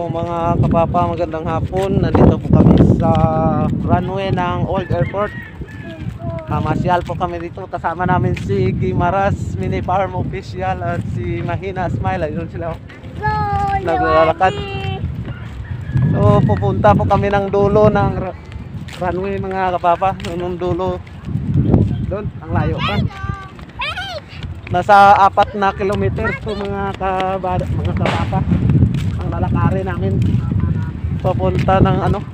mga kapapa, magandang hapon. Nandito po kami sa runway ng Old Airport. Masyal po kami dito. Kasama namin si Guimaras Mini Farm Official at si Mahina Smile. Ayun sila naglalakad. So pupunta po kami ng dulo ng runway mga kapapa. Yung dulo doon, ang layo pa. Nasa 4 na kilometer po mga kapapa ang lalakarin namin papunta ng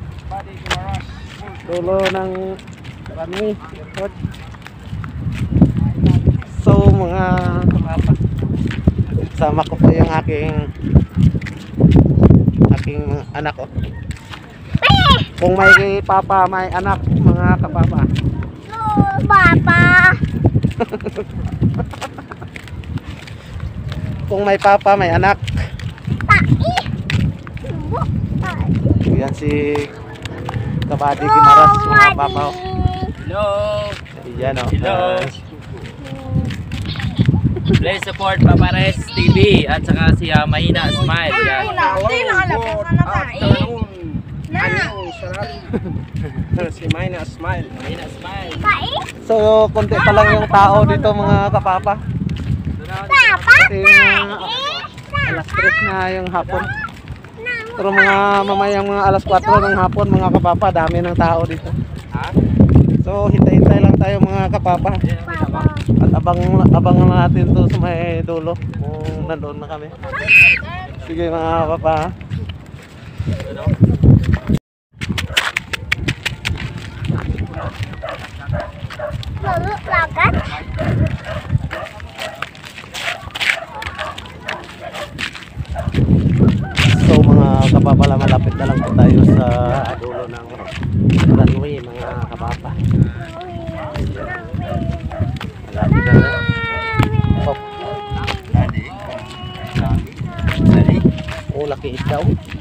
dulo ng runway airport. So mga kapapa, sama ko po yung aking anak ko. Kung may papa may anak mga kapapa. Papa. Kung may papa may anak. Yan si Kabady Guimaras mga papa. Hello. Yan o. Hello. Please support Papares TV at saka si Mahina Smile. Yan. Si Mahina Smile. Mahina Smile. So konti pa lang yung tao dito mga kapapa. Kasi alas 3 na yung hapon. Pero mamayang mga alas 4 ng hapon mga kapapa, dami ng tao dito. So hintay-hintay lang tayo mga kapapa. At abang natin to sa may dulo kung nandoon na kami. Sige mga kapapa. So mga kapapa, malapit na lang po tayo sa dulo ng runway mga kapapa. Malapit na na. Oh. Oh, laki isdaw.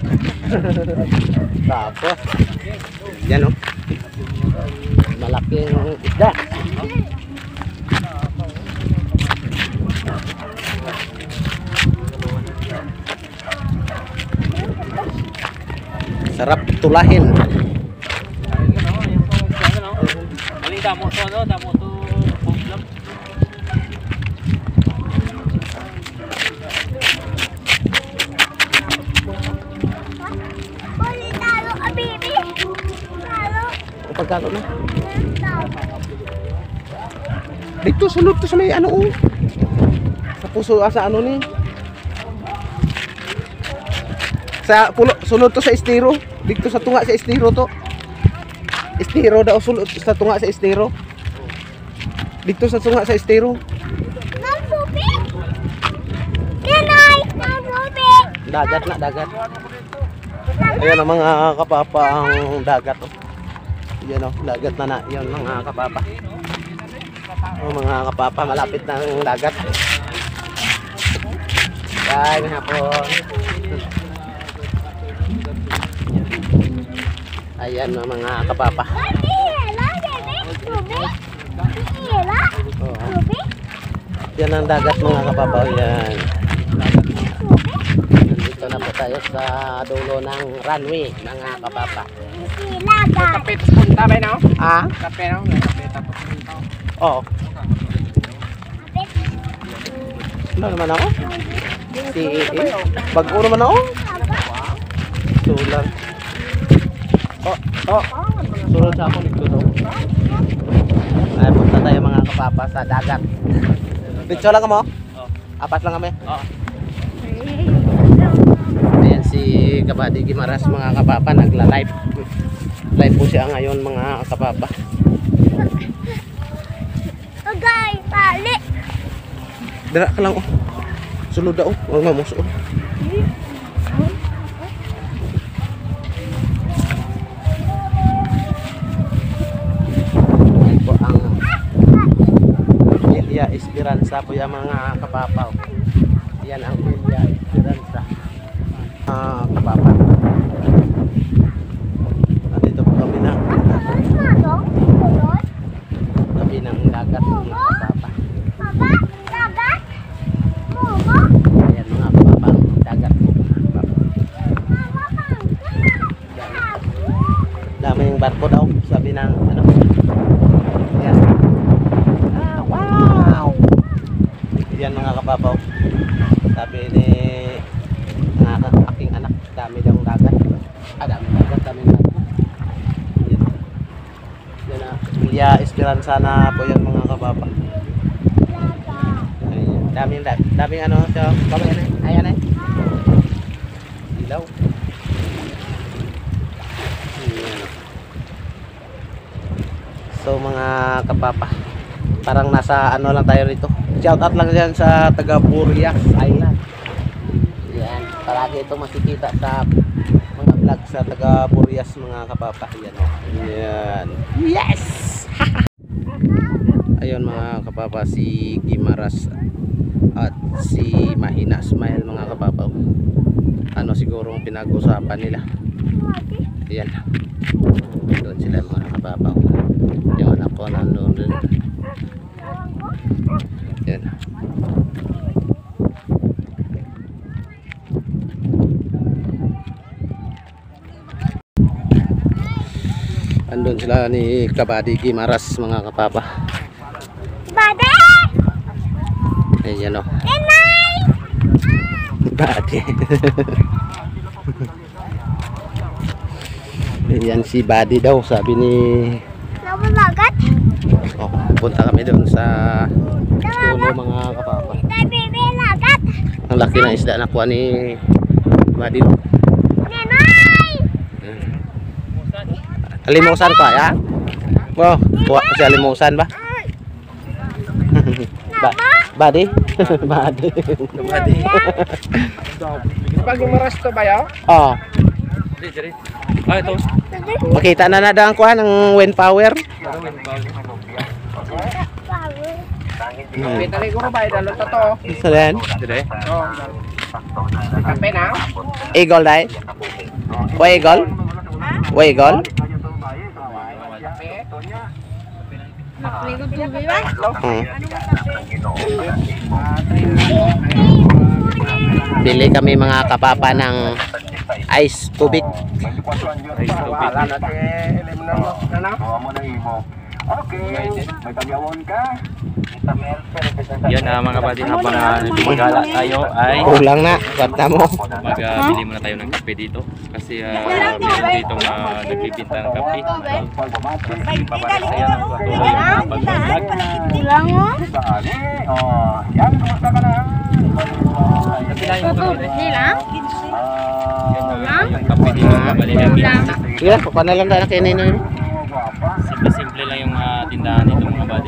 Tapos yan o, malaking isda. Sarap tulahin. Bali damo to damo to problem. Pagkalo na. Dito sunod to sa may sa puso sa ni. Sa pulo, sunod to sa estero. Dito sa tunga sa estero to. Estero daw sunod sa tunga sa estero. Dito sa tunga sa estero. Dagat na, dagat. Ayan ang mga kapapa ang dagat to. Yan o, dagat na yun mga kapapa. O mga kapapa, malapit na ang dagat. Yan hapon. Ayan mga kapapa. Oh. Yan ang dagat mga kapapa. Yan. Nandito na po tayo sa dulo ng runway mga kapapa. Kapit punta ba no? Kapit no? Kapit tapos punta. Oo. Ano naman ako? Bago naman ako? Sulang. Sunod sa ako dito daw. Ay, punta tayo mga kapapa sa dagat. Dito lang mo? Apat lang kami? Ayan si Kabady Guimaras mga kapapa, nagla-live. Live po siya ngayon mga kapapa. Okay, balik. Dira ka lang Sulod daw. Huwag mamusuod. Yan po ang Ilya Esperanza po yung mga kapapaw. Yan ang Ilya Esperanza. Kapapa. Nandito po kami na tabi ng dagat mga kapapa. Ayan mga kapapa, dagat po. Daming barko daw, sabi ng ano. Yan. Wow! Yan mga kapapaw. Sabi ni aking anak, dami daw dagat. Dami dagat, daming barko. Yan na, Villa Esperanza na po yan mga kapapa. Daming ano, so, ayan eh. Ilaw. So mga kapapa, parang nasa ano lang tayo rito. Shout out lang yan sa taga Burias Island. Yan, palagi ito makikita sa mga vlog sa taga Burias mga kapapa. Yan o. Yan. Yes! Ayun mga kapapa, si Gimaras at si Mahina Smile mga kapapa. Ano siguro ang pinag-usapan nila. Yan. Doon sila mga kapapa. Yung anak ko nandun din. Yan. Andun sila ni Kabady Gimaras mga kapapa. Bade! Ayan o. Inay! Bady. Ayan si Bady daw, sabi ni... Nababagat? Oh, punta kami doon sa dulo mga kapapa. Tabi, lagat! Ang laki ng isda na kuha ni Bady. Nenay! Alimusan ko ya? Wow, kuha ko siya alimusan ba? Bady? Bady. Bady. Pag umaras to ba yaw? Oh, Ah, ito. makita na daw ang kuha ng wind power. Pitali ko ba dalo to to? So then, Dire. Oh. Kape na. eagle dai. Wa eagle? Wa eagle? Bili kami mga kapapa ng ice tubig. Wala na ti eliminal mo. Yan mga kapatid, habang gumagala tayo ay Kulang na, bata mo. magbili muna tayo ng kape dito. Kasi meron dito nagbibinta ng kape. Paparesaya ng patuloy ng pag-vlog. Bilang mo? Bilang? Yung kape dito, malilamig. Sige, kuha na lang tayo na kinino yun. Simple-simple lang yung tindahan dito mga kapatid.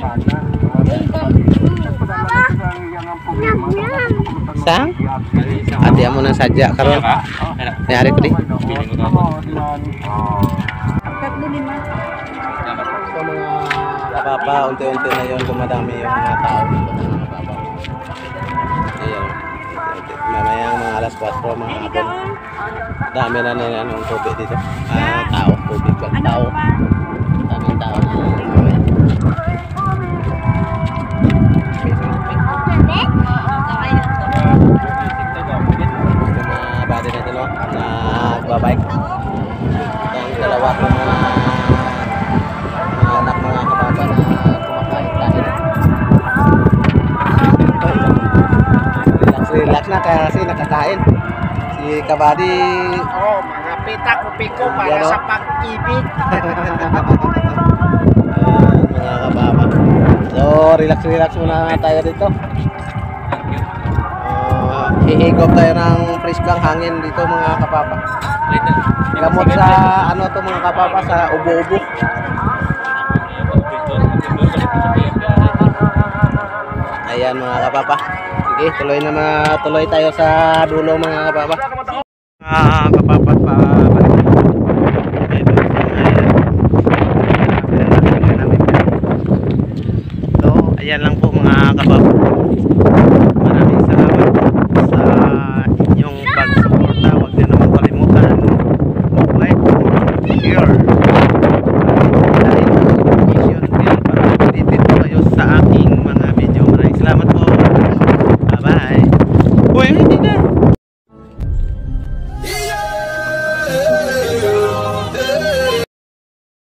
Saan? Ati mo ng sadya karon. Nayari ko di. Bili mo to. So mga kapapa, unti-unti na yun, dumadami yung mga tao dito mga kapapa. Ayan. Mamayang mga alas 4 mga hapon. Dami na nila ng tubig dito. Tao, tubig ba? Tao. Daming tao na mamaya. Ito mga body natin no, na nagbabike. Ang dalawa ko mga anak mga kapapa na kumakain tayo. Relax na kasi nakakain. Si Kabady. Oh, mga pita kupiko para Yan, oh. sa pag-ibig. Mga kapapa. So relax muna tayo dito. Hihigop tayo ng friskang hangin dito mga kapapa. Gamot sa ano to mga kapapa, sa ubo-ubo. Ayan mga kapapa. Sige, tuloy tayo sa dulo mga kapapa. Mga kapapa pa balik. So, ayan lang po mga kapapa. Maraming salamat po sa inyong pag-suporta. Huwag niyo naman kalimutan mag-like, mag-share.